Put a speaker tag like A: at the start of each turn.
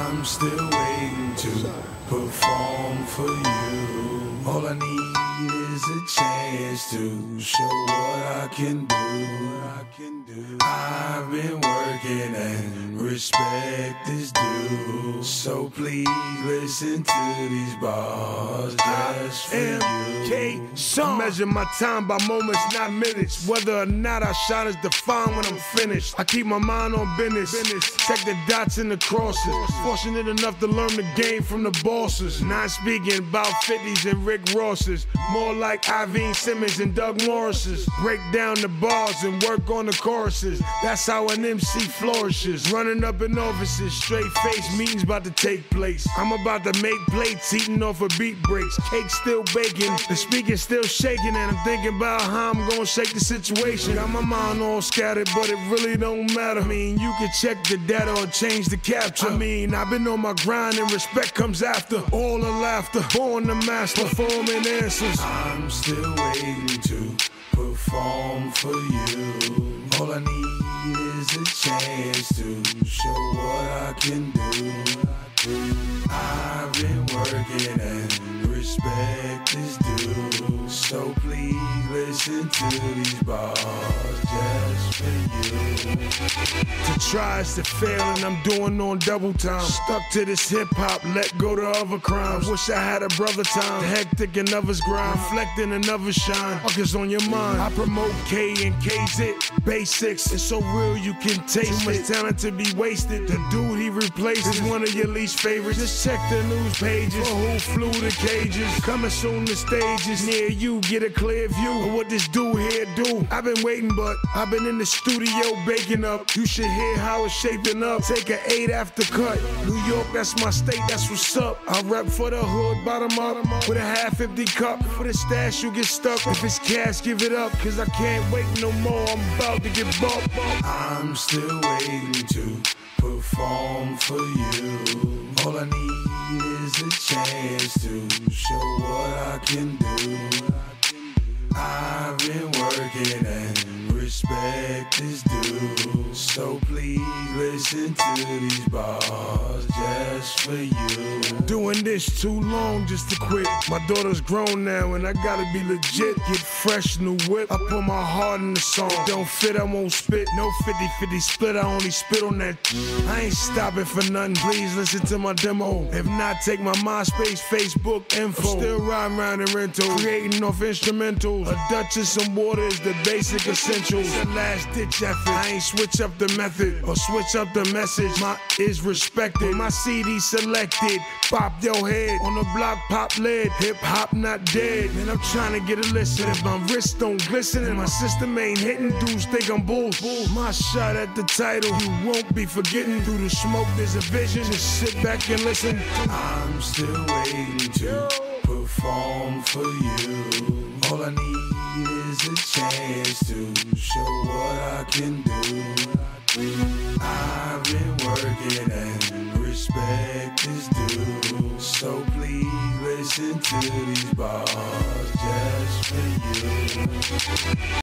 A: I'm still waiting to perform for you. All I need is a chance to show what I can do. I've been working and respect is due. So please listen to these bars just for you.
B: I measure my time by moments, not minutes. Whether or not I shine is defined when I'm finished. I keep my mind on business. Check the dots and the crosses. Fortunate enough to learn the game from the bosses. Not speaking about 50s and Rick Rosses. More like Iveen Simmons and Doug Morris's. Break down the bars and work on the choruses. That's how an MC flourishes. Running up in offices, straight face meetings about to take place. I'm about to make plates, eating off of beat breaks. Cake still baking, the speaker still shaking, and I'm thinking about how I'm gonna shake the situation. Got my mind all scattered, but it really don't matter. I mean, you can check the data or change the capture. I mean, I've been on my grind and respect comes after. All the laughter, born the master, performing answers.
A: I'm still waiting to perform for you. All I need is a chance to show what I can do. I've been working and respect is due. So please listen to these bars just for you.
B: To try is to fail, and I'm doing on double time. Stuck to this hip-hop, let go to other crimes. Wish I had a brother time, hectic and others grind, reflecting another shine. Fuckers on your mind. I promote K and K's it. Basics, it's so real you can taste it. Too much talent to be wasted. The dude he replaced is one of your least favorites. Just check the news pages for who flew the cages. Coming soon to stages near you, get a clear view of what this dude here do. I've been waiting, but I've been in the studio baking up. You should hear how it's shaping up. Take an 8 after cut. New York, that's my state, that's what's up. I rep for the hood, bottom up, with a half-empty cup. For the stash, you get stuck. If it's cash, give it up, cause I can't wait no more. I'm about to get bumped.
A: I'm still waiting to perform for you. All I need is a chance to show what I can do. I've been working and respect is due. So please listen to these bars just for you.
B: Doing this too long just to quit. My daughter's grown now and I gotta be legit. Get fresh, new whip. I put my heart in the song. Don't fit, I won't spit. No 50-50 split, I only spit on that. I ain't stopping for nothing. Please listen to my demo. If not, take my MySpace, Facebook info. I'm still riding around in rental, creating off instrumentals. A Dutch and some water is the basic essentials. The last ditch effort. I ain't switch up the method or switch up the message. My is respected. My CD selected. Pop your head on the block, pop lead. Hip hop not dead. And I'm trying to get a listen. If my wrists don't glisten and my system ain't hitting, dudes think I'm bull. My shot at the title, you won't be forgetting. Through the smoke, there's a vision. Just sit back and listen.
A: I'm still waiting to perform for you. All I need is a chance to show what I can do. I've been working and respect is due. So please listen to these bars just for you.